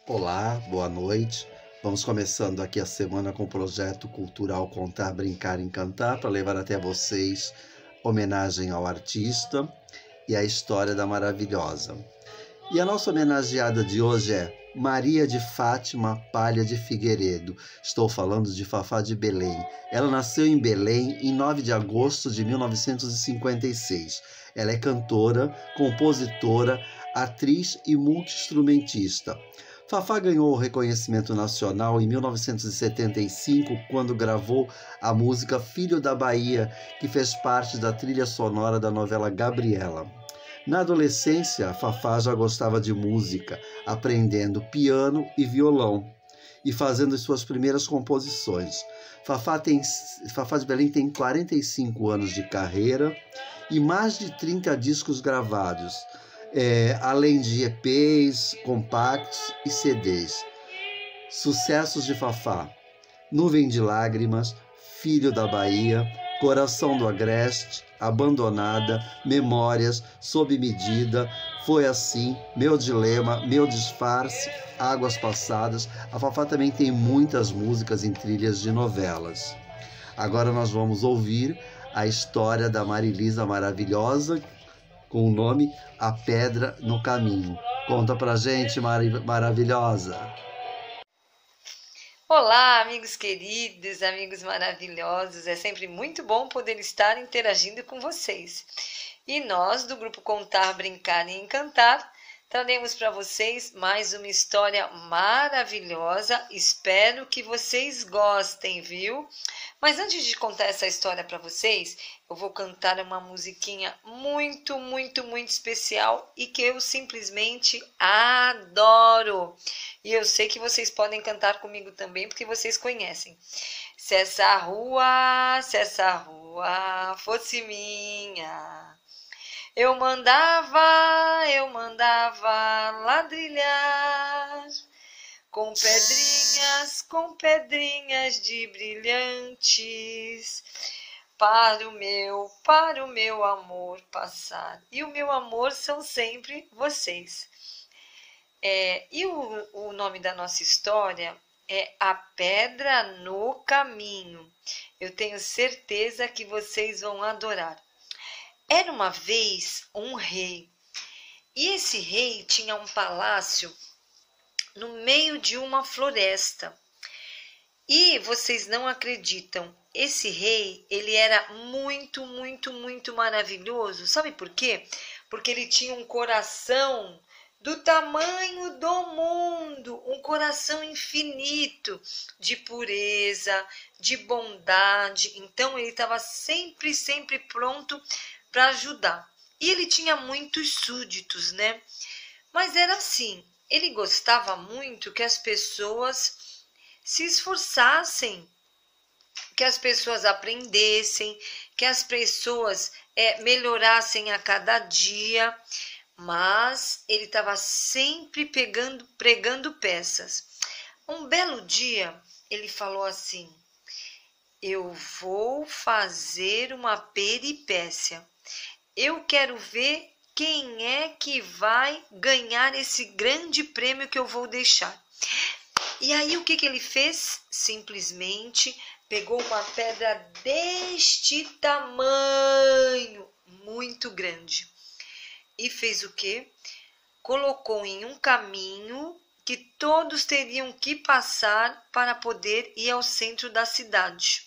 Olá, boa noite. Vamos começando aqui a semana com o projeto cultural Contar, Brincar, Encantar, para levar até vocês homenagem ao artista e a história da maravilhosa. E a nossa homenageada de hoje é Maria de Fátima Palha de Figueiredo. Estou falando de Fafá de Belém. Ela nasceu em Belém em 9 de agosto de 1956. Ela é cantora, compositora, atriz e multi-instrumentista. Fafá ganhou o reconhecimento nacional em 1975, quando gravou a música Filho da Bahia, que fez parte da trilha sonora da novela Gabriela. Na adolescência, Fafá já gostava de música, aprendendo piano e violão e fazendo suas primeiras composições. Fafá de Belém tem 45 anos de carreira e mais de 30 discos gravados, além de EPs, compactos e CDs. Sucessos de Fafá: Nuvem de Lágrimas, Filho da Bahia, Coração do Agreste, Abandonada, Memórias, Sob Medida, Foi Assim, Meu Dilema, Meu Disfarce, Águas Passadas. A Fafá também tem muitas músicas em trilhas de novelas. Agora nós vamos ouvir a história da Marilisa Maravilhosa, com o nome A Pedra no Caminho. Conta pra gente, maravilhosa! Olá, amigos queridos, amigos maravilhosos. É sempre muito bom poder estar interagindo com vocês. E nós, do grupo Contar, Brincar e Encantar, traremos para vocês mais uma história maravilhosa. Espero que vocês gostem, viu? Mas antes de contar essa história para vocês, eu vou cantar uma musiquinha muito especial e que eu simplesmente adoro. E eu sei que vocês podem cantar comigo também, porque vocês conhecem. Se essa rua fosse minha, eu mandava ladrilhar com pedrinhas de brilhantes para o meu amor passar. E o meu amor são sempre vocês. E o nome da nossa história é A Pedra no Caminho. Eu tenho certeza que vocês vão adorar. Era uma vez um rei, e esse rei tinha um palácio no meio de uma floresta. E vocês não acreditam, esse rei, ele era muito maravilhoso. Sabe por quê? Porque ele tinha um coração do tamanho do mundo, um coração infinito de pureza, de bondade. Então ele estava sempre pronto para ajudar. E ele tinha muitos súditos, né? Mas era assim, ele gostava muito que as pessoas se esforçassem, que as pessoas aprendessem, que as pessoas melhorassem a cada dia. Mas ele estava sempre pregando peças. Um belo dia, ele falou assim: eu vou fazer uma peripécia. Eu quero ver quem é que vai ganhar esse grande prêmio que eu vou deixar. E aí o que ele fez? Simplesmente pegou uma pedra deste tamanho, muito grande. E fez o quê? Colocou em um caminho que todos teriam que passar para poder ir ao centro da cidade.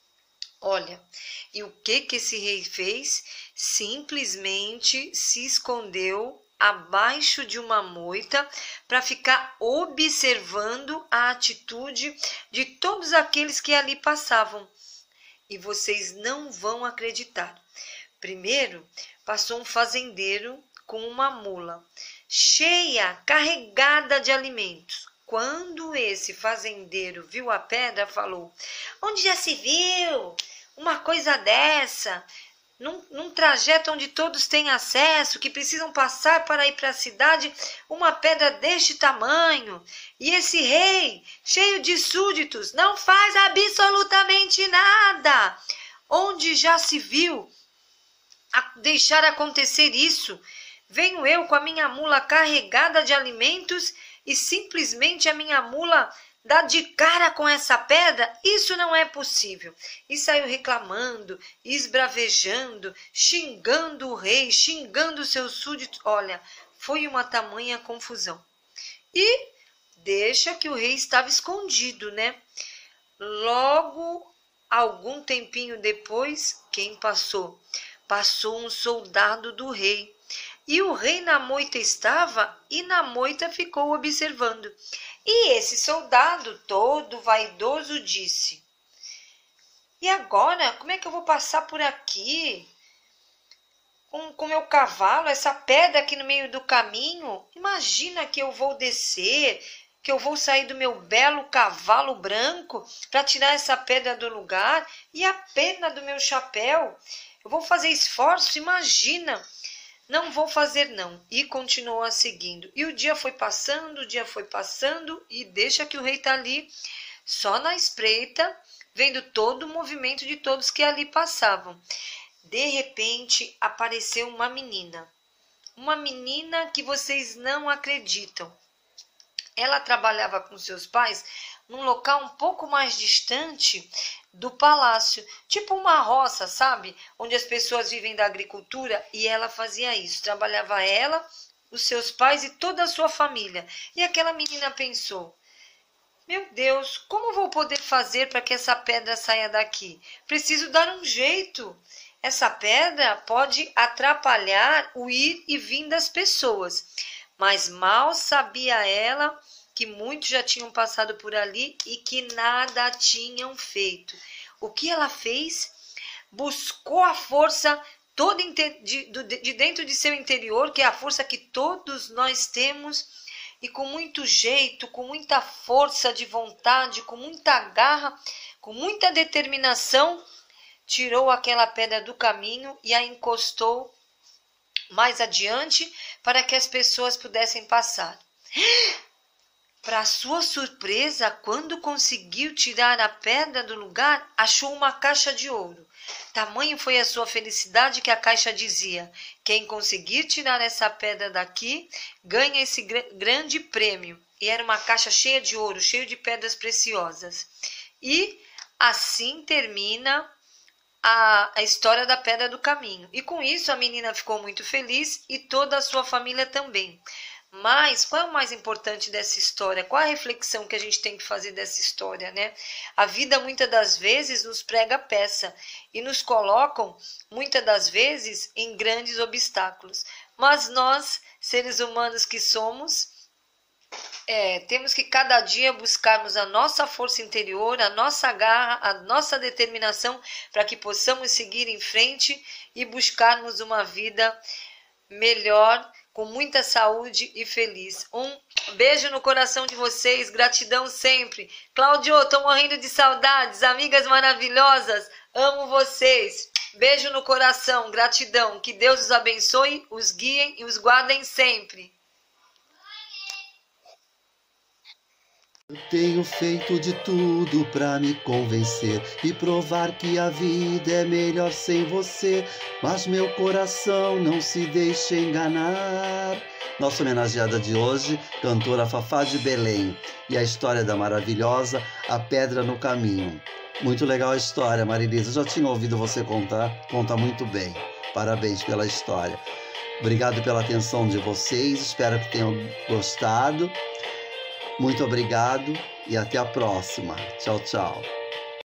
Olha, e o que esse rei fez? Simplesmente se escondeu abaixo de uma moita para ficar observando a atitude de todos aqueles que ali passavam. E vocês não vão acreditar. Primeiro, passou um fazendeiro com uma mula cheia, carregada de alimentos. Quando esse fazendeiro viu a pedra, falou: onde já se viu uma coisa dessa? Num trajeto onde todos têm acesso, que precisam passar para ir para a cidade, uma pedra deste tamanho. E esse rei, cheio de súditos, não faz absolutamente nada. Onde já se viu deixar acontecer isso? Venho eu com a minha mula carregada de alimentos e simplesmente a minha mula dá de cara com essa pedra? Isso não é possível. E saiu reclamando, esbravejando, xingando o rei, xingando seus súditos. Olha, foi uma tamanha confusão. E deixa que o rei estava escondido, né? Logo, algum tempinho depois, quem passou? Passou um soldado do rei. E o rei na moita estava e na moita ficou observando. E esse soldado todo vaidoso disse: e agora, como é que eu vou passar por aqui? Com meu cavalo, essa pedra aqui no meio do caminho? Imagina que eu vou descer, que eu vou sair do meu belo cavalo branco para tirar essa pedra do lugar e a pena do meu chapéu. Eu vou fazer esforço, imagina. Não vou fazer não. E continuou a seguindo. E o dia foi passando e deixa que o rei está ali só na espreita, vendo todo o movimento de todos que ali passavam. De repente apareceu uma menina que vocês não acreditam. Ela trabalhava com seus pais num local um pouco mais distante do palácio, tipo uma roça, sabe? Onde as pessoas vivem da agricultura, e ela fazia isso. Trabalhava ela, os seus pais e toda a sua família. E aquela menina pensou: meu Deus, como vou poder fazer para que essa pedra saia daqui? Preciso dar um jeito. Essa pedra pode atrapalhar o ir e vir das pessoas. Mas mal sabia ela que muitos já tinham passado por ali e que nada tinham feito. O que ela fez? Buscou a força toda de dentro de seu interior, que é a força que todos nós temos, e com muito jeito, com muita força de vontade, com muita garra, com muita determinação, tirou aquela pedra do caminho e a encostou mais adiante para que as pessoas pudessem passar. Para sua surpresa, quando conseguiu tirar a pedra do lugar, achou uma caixa de ouro. Tamanho foi a sua felicidade que a caixa dizia: quem conseguir tirar essa pedra daqui, ganha esse grande prêmio. E era uma caixa cheia de ouro, cheia de pedras preciosas. E assim termina a história da pedra do caminho. E com isso a menina ficou muito feliz e toda a sua família também. Mas qual é o mais importante dessa história? Qual a reflexão que a gente tem que fazer dessa história, né? A vida muitas das vezes nos prega peça e nos colocam muitas das vezes em grandes obstáculos. Mas nós, seres humanos que somos, temos que cada dia buscarmos a nossa força interior, a nossa garra, a nossa determinação para que possamos seguir em frente e buscarmos uma vida melhor, com muita saúde e feliz. Um beijo no coração de vocês, gratidão sempre. Cláudio, tô morrendo de saudades, amigas maravilhosas, amo vocês. Beijo no coração, gratidão, que Deus os abençoe, os guiem e os guardem sempre. Eu tenho feito de tudo pra me convencer e provar que a vida é melhor sem você, mas meu coração não se deixa enganar. Nossa homenageada de hoje, cantora Fafá de Belém, e a história da maravilhosa A Pedra no Caminho. Muito legal a história, Marilisa. Eu já tinha ouvido você contar, conta muito bem. Parabéns pela história. Obrigado pela atenção de vocês, espero que tenham gostado. Muito obrigado e até a próxima. Tchau, tchau.